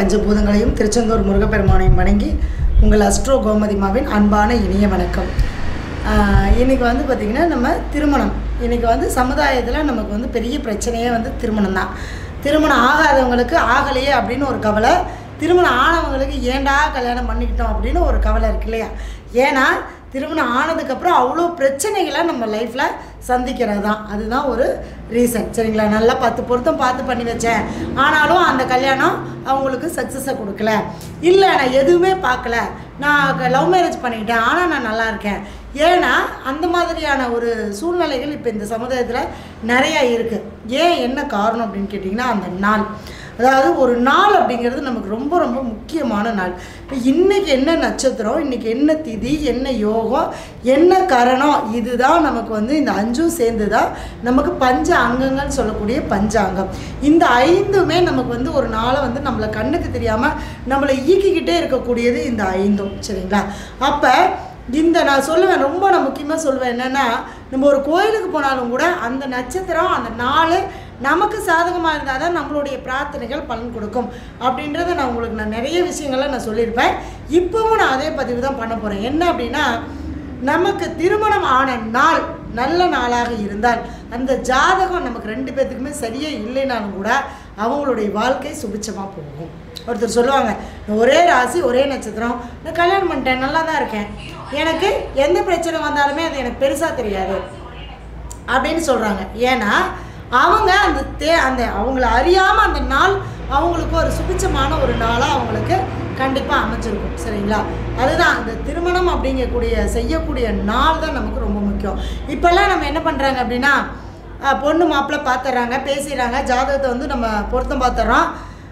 பஞ்சபூதங்களையும் திருச்செந்தூர் முருகப்பெருமானையும் வணங்கி உங்கள் அஸ்ட்ரோ கோமதிமாவின் அன்பான இனிய வணக்கம். இன்றைக்கி வந்து பார்த்திங்கன்னா நம்ம திருமணம், இன்றைக்கி வந்து சமுதாயத்தில் நமக்கு வந்து பெரிய பிரச்சனையே வந்து திருமணம் தான். திருமணம் ஆகாதவங்களுக்கு ஆகலையே அப்படின்னு ஒரு கவலை, திருமணம் ஆனவங்களுக்கு ஏண்டா கல்யாணம் பண்ணிக்கிட்டோம் அப்படின்னு ஒரு கவலை இருக்கு இல்லையா? ஏன்னா திருமணம் ஆனதுக்கப்புறம் அவ்வளோ பிரச்சனைகளை நம்ம லைஃப்பில் சந்திக்கிறது தான், அதுதான் ஒரு ரீசன். சரிங்களா? நல்லா 10 பொருத்தம் பார்த்து பண்ணி வச்சேன், ஆனாலும் அந்த கல்யாணம் அவங்களுக்கு சக்ஸஸை கொடுக்கல. இல்லை நான் எதுவுமே பார்க்கல, நான் லவ் மேரேஜ் பண்ணிக்கிட்டேன் ஆனால் நான் நல்லா இருக்கேன். ஏன்னா அந்த மாதிரியான ஒரு சூழ்நிலைகள் இப்போ இந்த சமுதாயத்தில் நிறையா இருக்குது. ஏன் என்ன காரணம் அப்படின்னு கேட்டிங்கன்னா, அந்த நாள், அதாவது ஒரு நாள் அப்படிங்கிறது நமக்கு ரொம்ப ரொம்ப முக்கியமான நாள். இப்போ இன்றைக்கி என்ன நட்சத்திரம், இன்றைக்கி என்ன திதி, என்ன யோகம், என்ன கரணம், இதுதான் நமக்கு வந்து இந்த 5ம் சேர்ந்து தான் நமக்கு பஞ்ச அங்கங்கள் சொல்லக்கூடிய பஞ்சாங்கம். இந்த 5மே நமக்கு வந்து ஒரு நாளை வந்து நம்மளை கண்ணுக்கு தெரியாமல் நம்மளை இயக்கிக்கிட்டே இருக்கக்கூடியது இந்த 5ம். சரிங்களா? அப்போ இந்த நான் சொல்லுவேன், ரொம்ப நான் முக்கியமாக சொல்லுவேன் என்னென்னா, நம்ம ஒரு கோயிலுக்கு போனாலும் கூட அந்த நட்சத்திரம் அந்த நாள் நமக்கு சாதகமாக இருந்தால் தான் நம்மளுடைய பிரார்த்தனைகள் பலன் கொடுக்கும் அப்படின்றத நான் உங்களுக்கு நிறைய விஷயங்களை நான் சொல்லியிருப்பேன். இப்போவும் நான் அதே பதிவு தான் பண்ண போகிறேன். என்ன அப்படின்னா, நமக்கு திருமணம் ஆன நாள் நல்ல நாளாக இருந்தால் அந்த ஜாதகம் நமக்கு 2 பேர்த்துக்குமே சரியே இல்லைனாலும் கூட அவங்களுடைய வாழ்க்கை சுபிச்சமாக போகும். ஒருத்தர் சொல்லுவாங்க, ஒரே ராசி ஒரே நட்சத்திரம், நான் கல்யாணம் பண்ணிட்டேன், நல்லா தான் இருக்கேன், எனக்கு எந்த பிரச்சனை வந்தாலுமே அது எனக்கு பெருசாக தெரியாது அப்படின்னு சொல்கிறாங்க. ஏன்னா அவங்க அந்த அவங்கள அறியாமல் அந்த நாள் அவங்களுக்கு ஒரு சுபிச்சமான ஒரு நாளாக அவங்களுக்கு கண்டிப்பாக அமைச்சிருக்கும். சரிங்களா? அதுதான் அந்த திருமணம் அப்படிங்கக்கூடிய செய்யக்கூடிய நாள் தான் நமக்கு ரொம்ப முக்கியம். இப்போல்லாம் நம்ம என்ன பண்ணுறாங்க அப்படின்னா, பொண்ணு மாப்பிள்ளை பார்த்துட்றாங்க, பேசிடுறாங்க, ஜாதகத்தை வந்து நம்ம பொருத்தம் பார்த்துட்றோம்,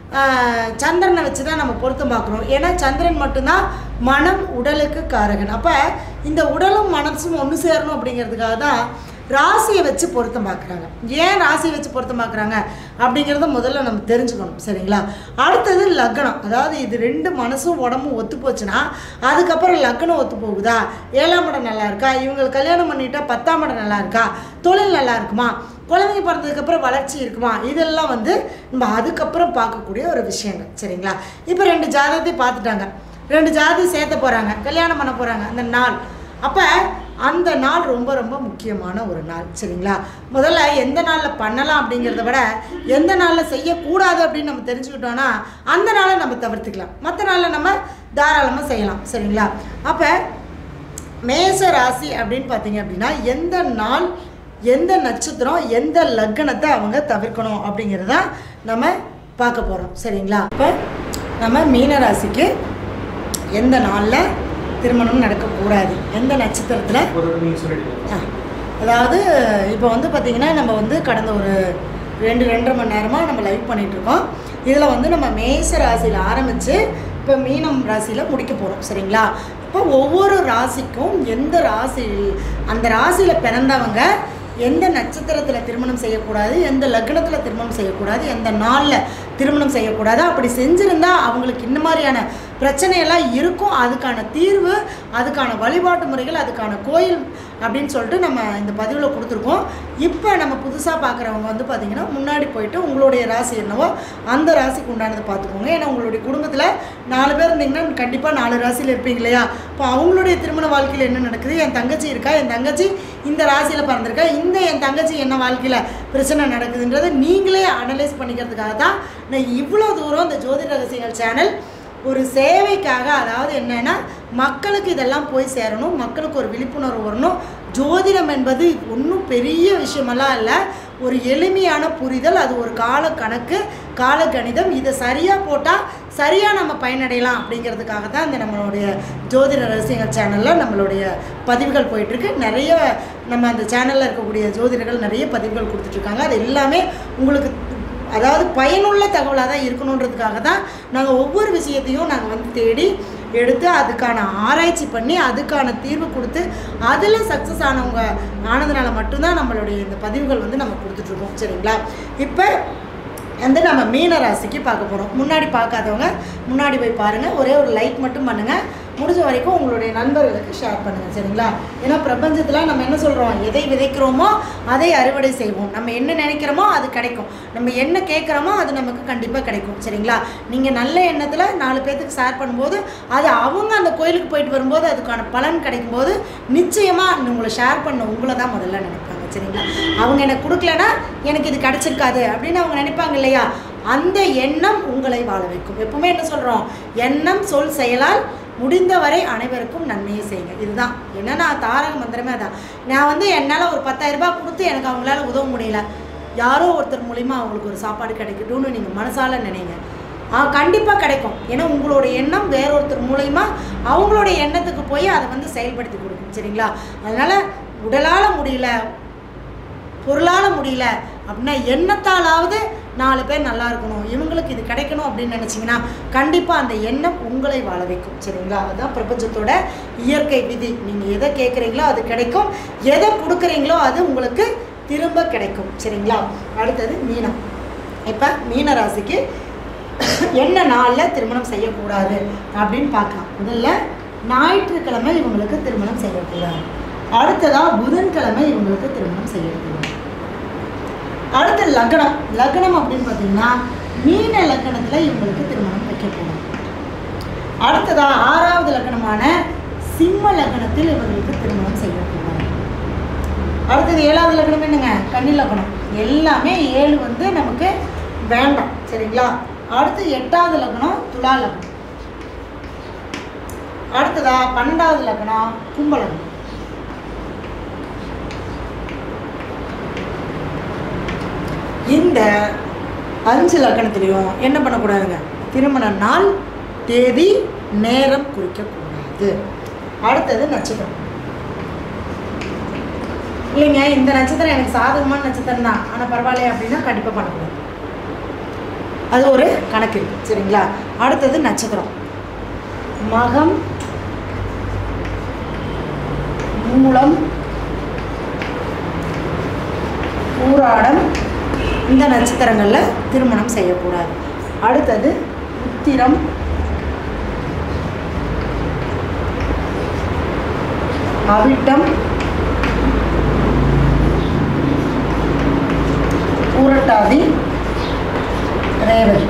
சந்திரனை வச்சு தான் நம்ம பொருத்தம் பார்க்குறோம். ஏன்னா சந்திரன் மட்டும்தான் மனம் உடலுக்கு காரகன். அப்போ இந்த உடலும் மனசும் ஒன்று சேரணும் அப்படிங்கிறதுக்காக தான் ராசியை வச்சு பொருத்தம் பார்க்குறாங்க. ஏன் ராசியை வச்சு பொருத்தம் பார்க்குறாங்க அப்படிங்கிறத முதல்ல நம்ம தெரிஞ்சுக்கணும். சரிங்களா? அடுத்தது லக்னம், அதாவது இது 2 மனசும் உடம்பும் ஒத்து போச்சுன்னா அதுக்கப்புறம் லக்னம் ஒத்து போகுதா, 7ஆம் இடம் நல்லா இருக்கா, இவங்களுக்கு கல்யாணம் பண்ணிட்டா 10ஆம் இடம் நல்லா இருக்கா, தொழில் நல்லா இருக்குமா, குழந்தைங்க பிறந்ததுக்கப்புறம் வளர்ச்சி இருக்குமா, இதெல்லாம் வந்து நம்ம அதுக்கப்புறம் பார்க்கக்கூடிய ஒரு விஷயங்கள். சரிங்களா? இப்போ 2 ஜாதகத்தை பார்த்துட்டாங்க, 2 ஜாதி சேர்த்த போகிறாங்க, கல்யாணம் பண்ண போகிறாங்க அந்த நாள். அப்போ அந்த நாள் ரொம்ப ரொம்ப முக்கியமான ஒரு நாள். சரிங்களா? முதல்ல எந்த நாளில் பண்ணலாம் அப்படிங்கிறத விட எந்த நாளில் செய்யக்கூடாது அப்படின்னு நம்ம தெரிஞ்சுக்கிட்டோன்னா அந்த நாளை நம்ம தவிர்த்துக்கலாம், மற்ற நாளில் நம்ம தாராளமாக செய்யலாம். சரிங்களா? அப்போ மேஷ ராசி அப்படின்னு பார்த்தீங்க அப்படின்னா எந்த நாள், எந்த நட்சத்திரம், எந்த லக்னத்தை அவங்க தவிர்க்கணும் அப்படிங்கிறத நம்ம பார்க்க போகிறோம். சரிங்களா? இப்போ நம்ம மீன ராசிக்கு எந்த நாளில் திருமணம் நடக்கக்கூடாது, எந்த நட்சத்திரத்தில், அதாவது இப்போ வந்து பார்த்திங்கன்னா நம்ம வந்து கடந்த ஒரு 2-2.5 மணி நேரமாக நம்ம லைவ் பண்ணிகிட்ருக்கோம். இதில் வந்து நம்ம மேஷ ராசியில் ஆரம்பித்து இப்போ மீனம் ராசியில் முடிக்க போகிறோம். சரிங்களா? இப்போ ஒவ்வொரு ராசிக்கும் எந்த ராசி, அந்த ராசியில் பிறந்தவங்க எந்த நட்சத்திரத்தில் திருமணம் செய்யக்கூடாது, எந்த லக்னத்தில் திருமணம் செய்யக்கூடாது, எந்த நாளில் திருமணம் செய்யக்கூடாது, அப்படி செஞ்சுருந்தால் அவங்களுக்கு இந்த மாதிரியான பிரச்சனையெல்லாம் இருக்கும். அதுக்கான தீர்வு, அதுக்கான வழிபாட்டு முறைகள், அதுக்கான கோயில் அப்படின்னு சொல்லிட்டு நம்ம இந்த பதிவில் கொடுத்துருக்கோம். இப்போ நம்ம புதுசாக பார்க்குறவங்க வந்து பார்த்திங்கன்னா முன்னாடி போயிட்டு உங்களுடைய ராசி என்னவோ அந்த ராசிக்கு உண்டானதை பார்த்துக்கோங்க. ஏன்னா உங்களுடைய குடும்பத்தில் 4 பேர் இருந்தீங்கன்னா கண்டிப்பாக 4 ராசியில் இருப்பீங்க இல்லையா? இப்போ அவங்களுடைய திருமண வாழ்க்கையில் என்ன நடக்குது, என் தங்கச்சி இருக்கா, என் தங்கச்சி இந்த ராசியில் பிறந்திருக்கா, என் தங்கச்சி என்ன வாழ்க்கையில் பிரச்சனை நடக்குதுன்றதை நீங்களே அனலைஸ் பண்ணிக்கிறதுக்காக தான் நான் இவ்வளோ தூரம் இந்த ஜோதிட ரகசியங்கள் சேனல் ஒரு சேவைக்காக, அதாவது என்னென்னா மக்களுக்கு இதெல்லாம் போய் சேரணும், மக்களுக்கு ஒரு விழிப்புணர்வு வரணும். ஜோதிடம் என்பது ஒன்றும் பெரிய விஷயமெல்லாம் இல்லை, ஒரு எளிமையான புரிதல், அது ஒரு கால கணக்கு, கால கணிதம், இதை சரியாக போட்டால் சரியாக நம்ம பயனடையலாம் அப்படிங்கிறதுக்காக தான் இந்த நம்மளுடைய ஜோதிட ரகசியங்கள் சேனலில் நம்மளுடைய பதிவுகள் போயிட்டுருக்கு. நிறைய நம்ம அந்த சேனலில் இருக்கக்கூடிய ஜோதிடர்கள் நிறைய பதிவுகள் கொடுத்துட்ருக்காங்க. அது எல்லாமே உங்களுக்கு அதாவது பயனுள்ள தகவலாக தான் இருக்கணுன்றதுக்காக தான் நாங்கள் ஒவ்வொரு விஷயத்தையும் நாங்கள் வந்து தேடி எடுத்து அதுக்கான ஆராய்ச்சி பண்ணி அதுக்கான தீர்வு கொடுத்து அதில் சக்ஸஸ் ஆனவங்க ஆனதுனால மட்டும்தான் நம்மளுடைய இந்த பதிவுகள் வந்து நம்ம கொடுத்துட்ருக்கோம். சரிங்களா? இப்போ வந்து நம்ம மீன ராசிக்கு பார்க்க போகிறோம். முன்னாடி பார்க்காதவங்க முன்னாடி போய் பாருங்கள், ஒரே ஒரு லைக் மட்டும் பண்ணுங்கள், முடிஞ்ச வரைக்கும் உங்களுடைய நண்பர்களுக்கு ஷேர் பண்ணுங்கள். சரிங்களா? ஏன்னா பிரபஞ்சத்தில் நம்ம என்ன சொல்கிறோம், எதை விதைக்கிறோமோ அதை அறுவடை செய்வோம். நம்ம என்ன நினைக்கிறோமோ அது கிடைக்கும், நம்ம என்ன கேட்குறோமோ அது நமக்கு கண்டிப்பாக கிடைக்கும். சரிங்களா? நீங்கள் நல்ல எண்ணத்தில் 4 பேர்த்துக்கு ஷேர் பண்ணும்போது அது அவங்க அந்த கோயிலுக்கு போயிட்டு வரும்போது அதுக்கான பலன் கிடைக்கும்போது நிச்சயமாக உங்களை ஷேர் பண்ண உங்களை தான் முதல்ல நினைப்பாங்க. சரிங்களா? அவங்க எனக்கு கொடுக்கலன்னா எனக்கு இது கிடச்சிருக்காது அப்படின்னு அவங்க நினைப்பாங்க இல்லையா? அந்த எண்ணம் உங்களை வாழ வைக்கும். எப்பவுமே என்ன சொல்கிறோம், எண்ணம் சொல் செயலால் முடிந்தவரை அனைவருக்கும் நன்மையை செய்யுங்க. இதுதான் என்னன்னா தாரக மந்திரமே அதான். நான் என்னால் ஒரு 10,000 ரூபாய் கொடுத்து எனக்கு அவங்களால உதவ முடியல, யாரோ ஒருத்தர் மூலிமா அவங்களுக்கு ஒரு சாப்பாடு கிடைக்கட்டும்னு நீங்கள் மனசால நினைங்க, கண்டிப்பாக கிடைக்கும். ஏன்னா உங்களோட எண்ணம் வேறொருத்தர் மூலயமா அவங்களோட எண்ணத்துக்கு போய் அதை செயல்படுத்தி கொடுக்கும். சரிங்களா? அதனால் உடலால் முடியல, பொருளால் முடியல அப்படின்னா எண்ணத்தாலாவது 4 பேர் நல்லா இருக்கணும், இவங்களுக்கு இது கிடைக்கணும் அப்படின்னு நினச்சிங்கன்னா கண்டிப்பாக அந்த எண்ணம் உங்களை வாழ வைக்கும். சரிங்களா? அதுதான் பிரபஞ்சத்தோட இயற்கை விதி. நீங்கள் எதை கேட்குறீங்களோ அது கிடைக்கும், எதை கொடுக்குறீங்களோ அது உங்களுக்கு திரும்ப கிடைக்கும். சரிங்களா? அடுத்தது மீனம். இப்போ மீன ராசிக்கு என்ன நாளில் திருமணம் செய்யக்கூடாது அப்படின்னு பார்க்கலாம். முதல்ல ஞாயிற்றுக்கிழமை இவங்களுக்கு திருமணம் செய்யக்கூடாது. அடுத்ததாக புதன்கிழமை இவங்களுக்கு திருமணம் செய்யக்கூடாது. அடுத்த லக்னம். லக்னம் அப்படின்னு பார்த்தீங்கன்னா மீன லக்னத்தில் இவங்களுக்கு திருமணம் வைக்கக்கூடாது. அடுத்ததாக 6வது லக்னமான சிம்ம லக்னத்தில் இவங்களுக்கு திருமணம் செய்யக்கூடாது. அடுத்தது 7வது லக்னம் என்னங்க, கன்னி லக்னம். எல்லாமே 7 நமக்கு வேண்டாம். சரிங்களா? அடுத்து 8வது லக்னம் துலா லக்னம். அடுத்ததா 12வது லக்னம் கும்ப லக்னம். இந்த 5 லக்னத்திலையும் என்ன பண்ணக்கூடாதுங்க, திருமண நாள் தேதி நேரம் குறிக்கக்கூடாது. அடுத்தது நட்சத்திரம். இல்லைங்க இந்த நட்சத்திரம் எனக்கு சாதகமான நட்சத்திரம் தான், ஆனால் பரவாயில்லையா அப்படின்னா கண்டிப்பாக பண்ணக்கூடாது, அது ஒரு கணக்கு இருக்குது. சரிங்களா? அடுத்தது நட்சத்திரம் மகம், மூலம், பூராடம், இந்த நட்சத்திரங்களில் திருமணம் செய்யக்கூடாது. அடுத்தது உத்திரம், அவிட்டம், பூரட்டாதி, ரேவதி.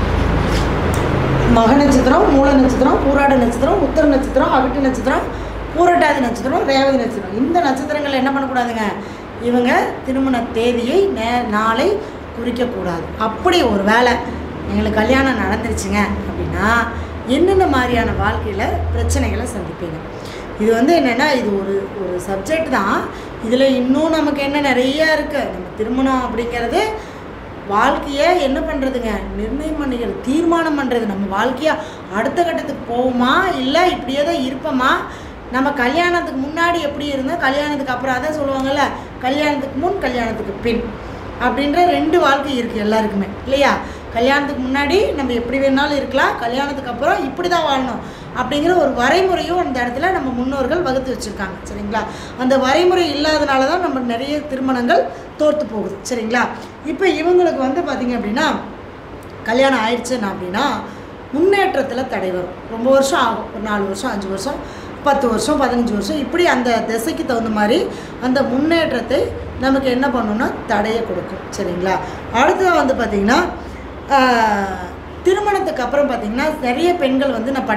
மக நட்சத்திரம், மூல நட்சத்திரம், பூராட நட்சத்திரம், உத்தர நட்சத்திரம், அவிட்ட நட்சத்திரம், பூரட்டாதி நட்சத்திரம், ரேவதி நட்சத்திரம். இந்த நட்சத்திரங்கள் என்ன பண்ணக்கூடாதுங்க, இவங்க திருமண தேதியை நாளை குறிக்கக்கூடாது. அப்படி ஒரு வேளை எங்களுக்கு கல்யாணம் நடந்துருச்சுங்க அப்படின்னா என்னென்ன மாதிரியான வாழ்க்கையில் பிரச்சனைகளை சந்திப்பீங்க. இது என்னென்னா இது ஒரு சப்ஜெக்ட் தான். இதில் இன்னும் நமக்கு என்ன நிறையா இருக்குது. நம்ம திருமணம் அப்படிங்கிறது வாழ்க்கையை என்ன பண்ணுறதுங்க, நிர்ணயம் பண்ணிக்கிறது, தீர்மானம் பண்ணுறது. நம்ம வாழ்க்கையாக அடுத்த கட்டத்துக்கு போவோமா இல்லை இப்படியே தான் இருப்போமா, நம்ம கல்யாணத்துக்கு முன்னாடி எப்படி இருந்தால் கல்யாணத்துக்கு அப்புறம் அதான் சொல்லுவாங்கள்ல, கல்யாணத்துக்கு முன் கல்யாணத்துக்கு பின் அப்படின்ற 2 வாழ்க்கை இருக்குது எல்லாருக்குமே இல்லையா? கல்யாணத்துக்கு முன்னாடி நம்ம எப்படி வேணாலும் இருக்கலாம், கல்யாணத்துக்கு அப்புறம் இப்படி தான் வாழணும் அப்படிங்கிற ஒரு வரைமுறையும் அந்த இடத்துல நம்ம முன்னோர்கள் வகுத்து வச்சுருக்காங்க. சரிங்களா? அந்த வரைமுறை இல்லாதனால தான் நம்ம நிறைய திருமணங்கள் தோற்று போகுது. சரிங்களா? இப்போ இவங்களுக்கு பார்த்திங்க அப்படின்னா கல்யாணம் ஆயிடுச்சுன்னா அப்படின்னா முன்னேற்றத்தில் தடை வரும். ரொம்ப வருஷம் ஆகும், ஒரு 4 வருஷம் 5 வருஷம் 10 வருஷம் 15 வருஷம் இப்படி அந்த திசைக்கு தகுந்த மாதிரி அந்த முன்னேற்றத்தை நமக்கு என்ன பண்ணணும்னா தடையை கொடுக்கும். சரிங்களா? அடுத்தது பார்த்திங்கன்னா திருமணத்துக்கு அப்புறம் பார்த்திங்கன்னா நிறைய பெண்கள்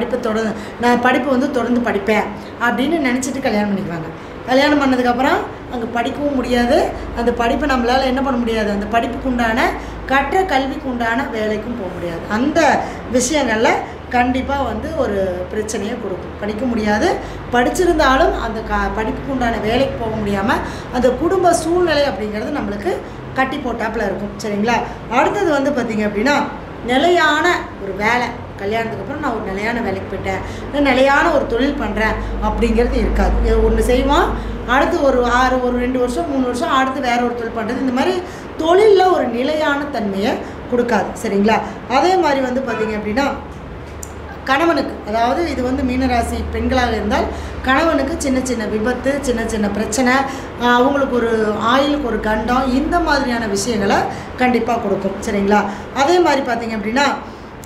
நான் படிப்பு தொடர்ந்து படிப்பேன் அப்படின்னு நினச்சிட்டு கல்யாணம் பண்ணிக்குவாங்க. கல்யாணம் பண்ணதுக்கப்புறம் அங்கே படிக்கவும் முடியாது, அந்த படிப்பை நம்மளால் என்ன பண்ண முடியாது, அந்த படிப்புக்கு உண்டான கற்ற கல்விக்கு உண்டான வேலைக்கும் போக முடியாது. அந்த விஷயங்களில் கண்டிப்பாக ஒரு பிரச்சனையை கொடுக்கும். படிக்க முடியாது, படிச்சிருந்தாலும் அந்த படிப்புக்கு உண்டான வேலைக்கு போக முடியாமல் அந்த குடும்ப சூழ்நிலை அப்படிங்கிறது நம்மளுக்கு கட்டி போட்டாப்பில் இருக்கும். சரிங்களா? அடுத்தது பார்த்திங்க அப்படின்னா நிலையான ஒரு வேலை. கல்யாணத்துக்கு அப்புறம் நான் ஒரு நிலையான வேலைக்கு போயிட்டேன், நான் நிலையான ஒரு தொழில் பண்ணுறேன் அப்படிங்கிறது இருக்காது. ஒன்று செய்வோம், அடுத்து ஒரு 2 வருஷம் 3 வருஷம் அடுத்து வேறு ஒரு தொழில் பண்ணுறது, இந்த மாதிரி தொழிலில் ஒரு நிலையான தன்மையை கொடுக்காது. சரிங்களா? அதே மாதிரி பார்த்திங்க அப்படின்னா கணவனுக்கு, அதாவது இது மீனராசி பெண்களாக இருந்தால் கணவனுக்கு சின்ன சின்ன விபத்து, சின்ன சின்ன பிரச்சனை, அவங்களுக்கு ஒரு ஆயுளுக்கு ஒரு கண்டம், இந்த மாதிரியான விஷயங்களை கண்டிப்பாக கொடுக்கும். சரிங்களா? அதே மாதிரி பார்த்திங்க அப்படின்னா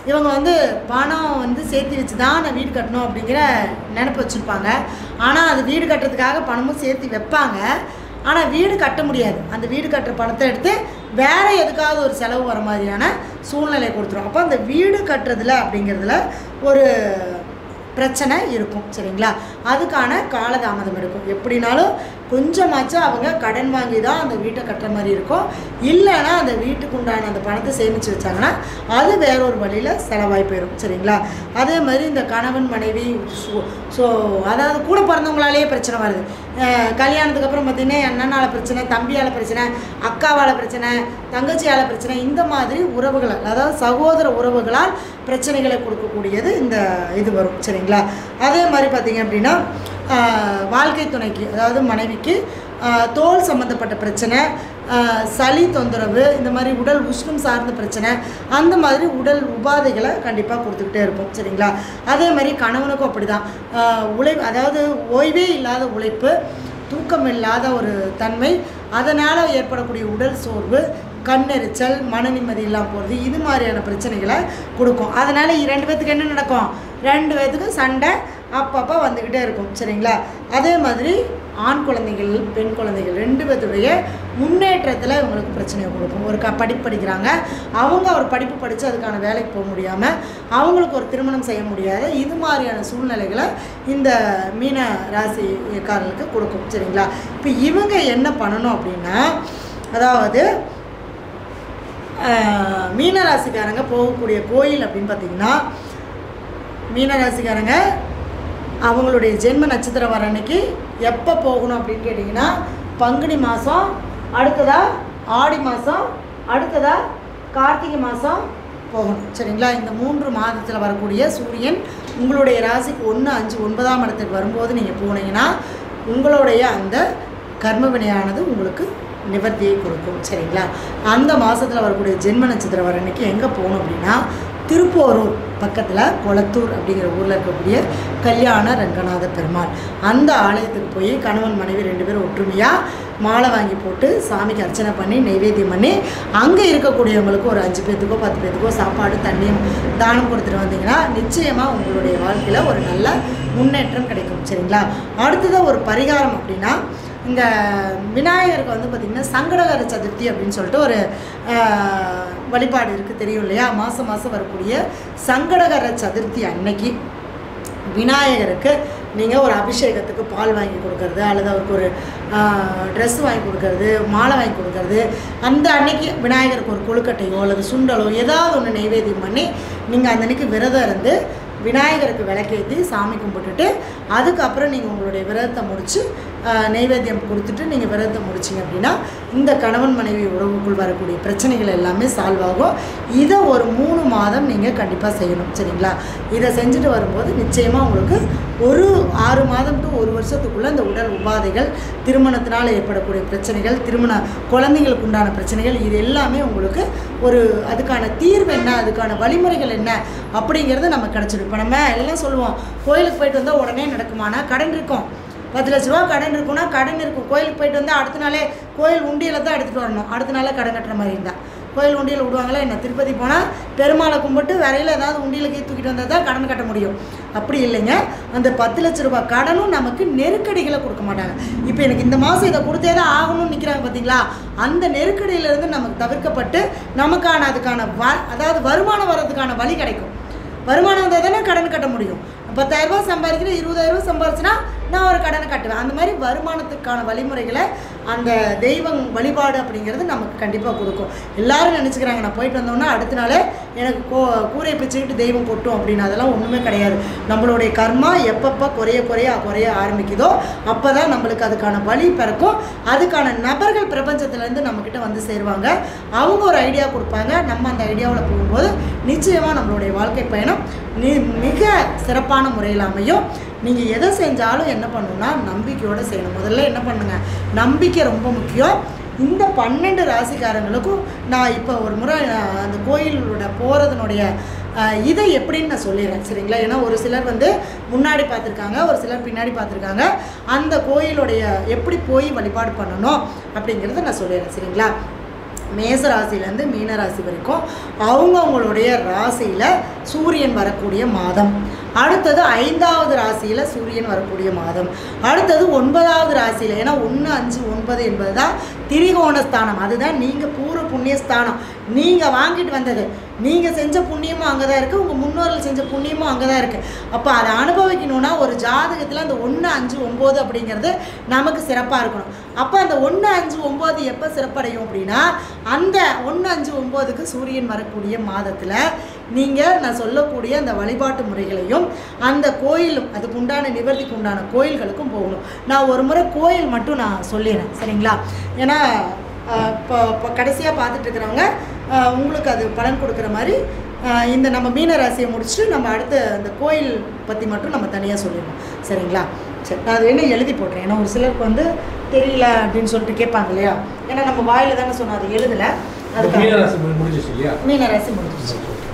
இவங்க வந்து பணம் வந்து சேர்த்து வச்சு தான் நான் வீடு கட்டணும் அப்படிங்கிற நினைப்பு வச்சுருப்பாங்க. ஆனால் அது வீடு கட்டுறதுக்காக பணமும் சேர்த்து வைப்பாங்க. ஆனால் வீடு கட்ட முடியாது. அந்த வீடு கட்டுற பணத்தை எடுத்து வேறு எதுக்காவது ஒரு செலவு வர மாதிரியான சூழ்நிலை கொடுத்துரும். அப்போ அந்த வீடு கட்டுறதுல அப்படிங்கிறதுல ஒரு பிரச்சனை இருக்கும். சரிங்களா? அதுக்கான காலதாமதம் எடுக்கும். எப்படினாலும் கொஞ்சமாச்சும் அவங்க கடன் வாங்கி தான் அந்த வீட்டை கட்டுற மாதிரி இருக்கும். இல்லைன்னா அந்த வீட்டுக்கு உண்டான அந்த பணத்தை சேமித்து வச்சாங்கன்னா அது வேறொரு வழியில் செலவாகி போயிடும். சரிங்களா? அதே மாதிரி இந்த கணவன் மனைவி ஸோ அதாவது கூட பிறந்தவங்களாலேயே பிரச்சனை வருது. கல்யாணத்துக்கு அப்புறம் பார்த்திங்கன்னா அண்ணனால் பிரச்சனை, தம்பியால் பிரச்சனை, அக்காவால் பிரச்சனை, தங்கச்சியால் பிரச்சனை, இந்த மாதிரி உறவுகளால் அதாவது சகோதர உறவுகளால் பிரச்சனைகளை கொடுக்கக்கூடியது இந்த இது வரும். சரிங்களா? அதே மாதிரி பார்த்திங்க அப்படின்னா வாழ்க்கை துணைக்கு அதாவது மனைவிக்கு தோல் சம்மந்தப்பட்ட பிரச்சனை, சளி தொந்தரவு, இந்த மாதிரி உடல் உஷ்ணம் சார்ந்த பிரச்சனை, அந்த மாதிரி உடல் உபாதைகளை கண்டிப்பாக கொடுத்துக்கிட்டே இருக்கும். சரிங்களா? அதே மாதிரி கணவனுக்கும் அப்படி தான் அதாவது ஓய்வே இல்லாத உழைப்பு, தூக்கம் இல்லாத ஒரு தன்மை, அதனால் ஏற்படக்கூடிய உடல் சோர்வு, கண்ணெரிச்சல், மன நிம்மதி இல்லாமல் போகிறது, இது மாதிரியான பிரச்சனைகளை கொடுக்கும். அதனால் 2 பேர்த்துக்கு என்ன நடக்கும்? 2 பேர்த்துக்கும் சண்டை அப்பப்போ வந்துக்கிட்டே இருக்கும். சரிங்களா? அதே மாதிரி ஆண் குழந்தைகள், பெண் குழந்தைகள் 2 பேர்த்துடைய முன்னேற்றத்தில் இவங்களுக்கு பிரச்சனையை கொடுக்கும். ஒரு படிப்பு படிக்கிறாங்க, அவங்க ஒரு படிப்பு படித்து அதுக்கான வேலைக்கு போக முடியாமல் அவங்களுக்கு ஒரு திருமணம் செய்ய முடியாத இது மாதிரியான சூழ்நிலைகளை இந்த மீன ராசிக்காரர்களுக்கு கொடுக்கும். சரிங்களா? இப்போ இவங்க என்ன பண்ணணும் அப்படின்னா, அதாவது மீனராசிக்காரங்க போகக்கூடிய கோயில் அப்படின்னு பார்த்திங்கன்னா, மீனராசிக்காரங்க அவங்களுடைய ஜென்ம நட்சத்திரம் வர அன்னைக்கு எப்போ போகணும் அப்படின்னு கேட்டிங்கன்னா, பங்குனி மாதம், அடுத்ததாக ஆடி மாதம், அடுத்ததாக கார்த்திகை மாதம் போகணும். சரிங்களா? இந்த 3 மாதத்தில் வரக்கூடிய சூரியன் உங்களுடைய ராசிக்கு 1, 5, 9ஆம் இடத்துக்கு வரும்போது நீங்கள் போனீங்கன்னா உங்களுடைய அந்த கர்மவினையானது உங்களுக்கு நிவர்த்தியை கொடுக்கும். சரிங்களா? அந்த மாதத்தில் வரக்கூடிய ஜென்ம நட்சத்திரம் வர அன்னைக்கு எங்கே போகணும் அப்படின்னா, திருப்போரூர் பக்கத்தில் கொளத்தூர் அப்படிங்கிற ஊரில் இருக்கக்கூடிய கல்யாண ரங்கநாத பெருமாள் அந்த ஆலயத்துக்கு போய் கணவன் மனைவி 2 பேரும் ஒற்றுமையாக மாலை வாங்கி போட்டு சாமிக்கு அர்ச்சனை பண்ணி நைவேத்தியம் பண்ணி அங்கே இருக்கக்கூடியவங்களுக்கு ஒரு 5 பேர்த்துக்கோ 10 பேர்த்துக்கோ சாப்பாடு தண்ணியும் தானம் கொடுத்துட்டு வந்தீங்கன்னா நிச்சயமாக உங்களுடைய வாழ்க்கையில் ஒரு நல்ல முன்னேற்றம் கிடைக்கும். சரிங்களா? அடுத்ததாக ஒரு பரிகாரம் அப்படின்னா, இந்த விநாயகருக்கு வந்து பார்த்திங்கன்னா சங்கடகர சதுர்த்தி அப்படின்னு சொல்லிட்டு ஒரு வழிபாடு இருக்குது, தெரியும் இல்லையா? மாதம் மாதம் வரக்கூடிய சங்கடகர சதுர்த்தி அன்னைக்கு விநாயகருக்கு நீங்கள் ஒரு அபிஷேகத்துக்கு பால் வாங்கி கொடுக்கறது, அல்லது அவருக்கு ஒரு ட்ரெஸ் வாங்கி கொடுக்கறது, மாலை வாங்கி கொடுக்கறது, அந்த அன்னைக்கு விநாயகருக்கு ஒரு கொழுக்கட்டையோ அல்லது சுண்டலோ ஏதாவது ஒன்று நைவேத்தியம் பண்ணி நீங்கள் அந்த அன்னைக்கு விரதம் இருந்து விநாயகருக்கு விளக்கேற்றி சாமி கும்பிட்டுட்டு அதுக்கப்புறம் நீங்கள் உங்களுடைய விரதத்தை முடித்து நைவேத்தியம் கொடுத்துட்டு நீங்கள் விரதத்தை முடிச்சிங்க அப்படின்னா இந்த கணவன் மனைவி உறவுக்குள் வரக்கூடிய பிரச்சனைகள் எல்லாமே சால்வ் ஆகும். இதை ஒரு 3 மாதம் நீங்கள் கண்டிப்பாக செய்யணும். சரிங்களா? இதை செஞ்சுட்டு வரும்போது நிச்சயமாக உங்களுக்கு ஒரு 6 மாதம் to 1 வருஷத்துக்குள்ளே இந்த உடல் உபாதைகள், திருமணத்தினால் ஏற்படக்கூடிய பிரச்சனைகள், குழந்தைங்களுக்கு உண்டான பிரச்சனைகள், இது எல்லாமே உங்களுக்கு ஒரு அதுக்கான தீர்வு என்ன, அதுக்கான வழிமுறைகள் என்ன அப்படிங்கிறது நமக்கு கிடச்சிடும். இப்போ நம்ம எல்லாம் சொல்லுவோம், கோயிலுக்கு போயிட்டு வந்தால் உடனே நடக்குமானா, கடன் இருக்கும், 10 லட்ச ரூபா கடன் இருக்குன்னா கடன் இருக்கும். கோயிலுக்கு போயிட்டு வந்தால் அடுத்த நாளே கோயில் உண்டியில் தான் எடுத்துகிட்டு வரணும். அடுத்த நாளே கடன் கட்டுற மாதிரி இருந்தால் கோயில் உண்டியில் விடுவாங்களா என்ன? திருப்பதி போனால் பெருமாளை கும்பிட்டு வரையில் ஏதாவது உண்டியலுக்கு தூக்கிட்டு வந்தால் தான் கடன் கட்ட முடியும். அப்படி இல்லைங்க. அந்த 10 லட்ச ரூபா கடனும் நமக்கு நெருக்கடிகளை கொடுக்க மாட்டாங்க. இப்போ எனக்கு இந்த மாதம் இதை கொடுத்தே தான் ஆகணும்னு நிற்கிறாங்க பார்த்தீங்களா? அந்த நெருக்கடியிலேருந்து நமக்கு தவிர்க்கப்பட்டு நமக்கான அதுக்கான அதாவது வருமானம் வர்றதுக்கான வழி கிடைக்கும். வருமானம் வந்தால் தானே கடன் கட்ட முடியும். 10,000 ரூபா சம்பாதிக்கிறேன், 20,000 ரூபா சம்பாதிச்சுன்னா நான் ஒரு கடனை கட்டுவேன். அந்த மாதிரி வருமானத்துக்கான வழிமுறைகளை அந்த தெய்வம் வழிபாடு அப்படிங்கிறது நமக்கு கண்டிப்பாக கொடுக்கும். எல்லோரும் நினச்சிக்கிறாங்க நான் போயிட்டு வந்தோன்னா அடுத்த நாளே எனக்கு கூரை பிச்சுக்கிட்டு தெய்வம் கொட்டும் அப்படின்னு. அதெல்லாம் ஒன்றுமே கிடையாது. நம்மளுடைய கர்மா எப்பப்போ குறைய ஆரம்பிக்குதோ அப்போ தான் நம்மளுக்கு அதுக்கான வழி பிறக்கும். அதுக்கான நபர்கள் பிரபஞ்சத்துலேருந்து நம்மக்கிட்ட வந்து சேருவாங்க. அவங்க ஒரு ஐடியா கொடுப்பாங்க. நம்ம அந்த ஐடியாவில் போகும்போது நிச்சயமாக நம்மளுடைய வாழ்க்கை பயணம் மிக சிறப்பான முறையில் அமையும். நீங்கள் எதை செஞ்சாலும் என்ன பண்ணணும்னா நம்பிக்கையோடு செய்யணும். முதல்ல என்ன பண்ணுங்க, நம்பிக்கை ரொம்ப முக்கியம். இந்த 12 ராசிக்காரங்களுக்கும் நான் இப்போ ஒரு முறை அந்த கோயிலோட போகிறதுனுடைய இதை எப்படின்னு நான் சொல்லிடுறேன். சரிங்களா? ஏன்னா ஒரு சிலர் வந்து முன்னாடி பார்த்துருக்காங்க, ஒரு சிலர் பின்னாடி பார்த்துருக்காங்க. அந்த கோயிலுடைய எப்படி போய் வழிபாடு பண்ணணும் அப்படிங்கிறத நான் சொல்லிடுறேன். சரிங்களா? மேச ராசியிலேருந்து மீன ராசி வரைக்கும் அவங்கவுங்களுடைய ராசியில் சூரியன் வரக்கூடிய மாதம். அடுத்தது 5வது ராசியில் சூரியன் வரக்கூடிய மாதம். அடுத்தது 9வது ராசியில், ஏன்னா 1, 5, 9 என்பது தான் திரிகோணஸ்தானம். அதுதான் நீங்கள் பூர்வ புண்ணியஸ்தானம். நீங்கள் வாங்கிட்டு வந்தது, நீங்கள் செஞ்ச புண்ணியமும் அங்கே தான் இருக்குது, உங்கள் முன்னோர்கள் செஞ்ச புண்ணியமும் அங்கே தான் இருக்குது. அப்போ அதை அனுபவிக்கணுன்னா ஒரு ஜாதகத்தில் அந்த 1, 5, 9 அப்படிங்கிறது நமக்கு சிறப்பாக இருக்கணும். அப்போ அந்த 1, 5, 9 எப்போ சிறப்படையும் அப்படின்னா அந்த 1, 5, 9க்கு சூரியன் வரக்கூடிய மாதத்தில் நீங்கள் நான் சொல்லக்கூடிய அந்த வழிபாட்டு முறைகளையும் அந்த கோயிலும் அதுக்கு உண்டான நிவர்த்திக்கு உண்டான கோயில்களுக்கும் போகணும். நான் ஒரு முறை கோயில் மட்டும் நான் சொல்லிடுறேன், சரிங்களா? ஏன்னா இப்போ கடைசியாக பார்த்துட்டு இருக்கிறவங்க உங்களுக்கு அது பலன் கொடுக்குற மாதிரி இந்த நம்ம மீன ராசியை முடிச்சுட்டு நம்ம அடுத்த அந்த கோயில் பற்றி மட்டும் நம்ம தனியாக சொல்லிடணும், சரிங்களா? சரி, நான் அது என்ன எழுதி போடுறேன். ஏன்னா ஒரு சிலருக்கு வந்து தெரியல அப்படின்னு சொல்லிட்டு கேட்பாங்க இல்லையா? ஏன்னா நம்ம வாயில் தானே சொன்னோம், அது எழுதலை. அதுக்கு மீன ராசி முடிஞ்சிச்சு.